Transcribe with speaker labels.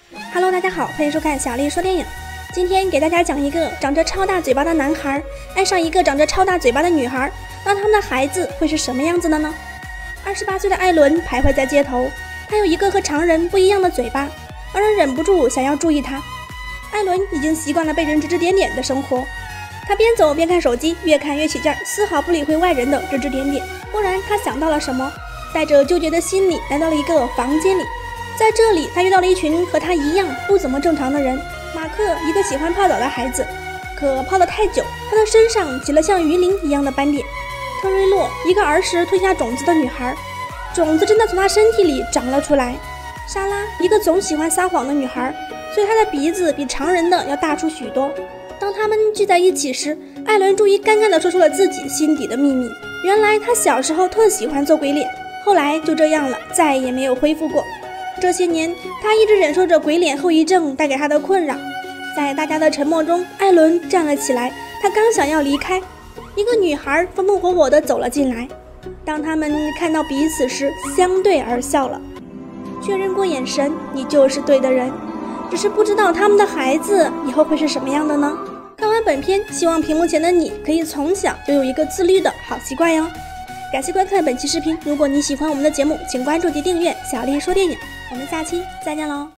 Speaker 1: Hello， 大家好，欢迎收看小丽说电影。今天给大家讲一个长着超大嘴巴的男孩爱上一个长着超大嘴巴的女孩，那他们的孩子会是什么样子的呢？28岁的艾伦徘徊在街头，他有一个和常人不一样的嘴巴，让人忍不住想要注意他。艾伦已经习惯了被人指指点点的生活，他边走边看手机，越看越起劲儿，丝毫不理会外人的指指点点。忽然他想到了什么，带着纠结的心理来到了一个房间里。在这里他遇到了一群和他一样不怎么正常的人。马克，一个喜欢泡澡的孩子，可泡得太久，他的身上起了像鱼鳞一样的斑点。特瑞洛，一个儿时吞下种子的女孩，种子真的从她身体里长了出来。莎拉，一个总喜欢撒谎的女孩，所以她的鼻子比常人的要大出许多。当他们聚在一起时，艾伦终于尴尬地说出了自己心底的秘密。原来他小时候特喜欢做鬼脸，后来就这样了，再也没有恢复过。这些年他一直忍受着鬼脸后遗症带给他的困扰。在大家的沉默中，艾伦站了起来，他刚想要离开，一个女孩风风火火地走了进来。当他们看到彼此时，相对而笑了。确认过眼神，你就是对的人，只是不知道他们的孩子以后会是什么样的呢？看完本片，希望屏幕前的你可以从小就有一个自律的好习惯哟。感谢观看本期视频，如果你喜欢我们的节目，请关注及订阅小丽说电影，我们下期再见喽。